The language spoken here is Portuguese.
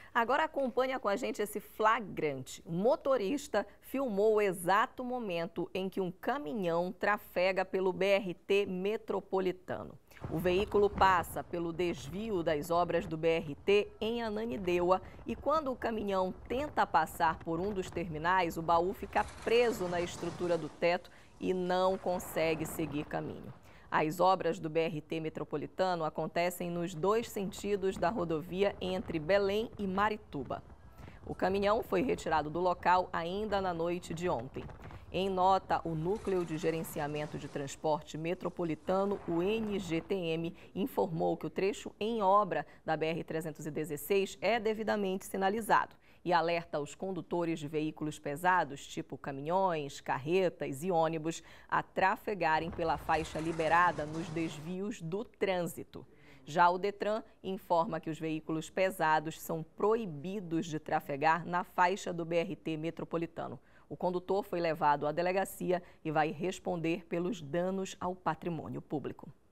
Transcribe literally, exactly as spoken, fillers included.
Agora acompanha com a gente esse flagrante. O motorista filmou o exato momento em que um caminhão trafega pelo B R T metropolitano. O veículo passa pelo desvio das obras do B R T em Ananindeua e quando o caminhão tenta passar por um dos terminais, o baú fica preso na estrutura do teto e não consegue seguir caminho. As obras do B R T metropolitano acontecem nos dois sentidos da rodovia entre Belém e Marituba. O caminhão foi retirado do local ainda na noite de ontem. Em nota, o Núcleo de Gerenciamento de Transporte Metropolitano, o N G T M, informou que o trecho em obra da B R trezentos e dezesseis é devidamente sinalizado e alerta os condutores de veículos pesados, tipo caminhões, carretas e ônibus, a trafegarem pela faixa liberada nos desvios do trânsito. Já o Detran informa que os veículos pesados são proibidos de trafegar na faixa do B R T metropolitano. O condutor foi levado à delegacia e vai responder pelos danos ao patrimônio público.